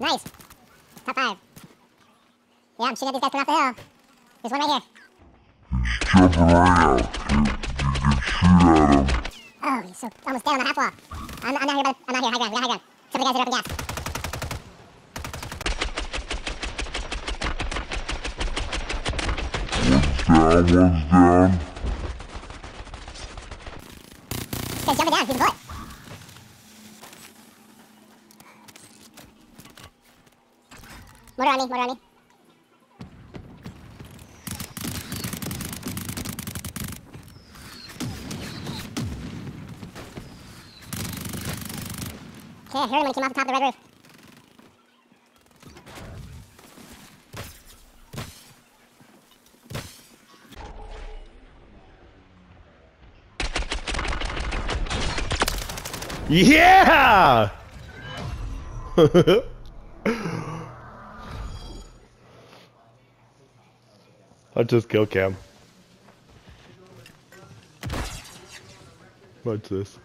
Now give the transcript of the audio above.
Nice. Top 5. Yeah, I'm shooting at these guys coming off the hill. There's one right here. He's jumping right out. You can shoot at him. Oh, he's so almost dead on the half wall. I'm not here, but I'm not here. High ground. We got high ground. Some of the guys that are up in gas. One's down. This guy's jumping down. He's a bullet. Motor on me. Motor on me. Okay, I heard him when he came off the top of the red roof. Yeah! I just kill cam. Watch this.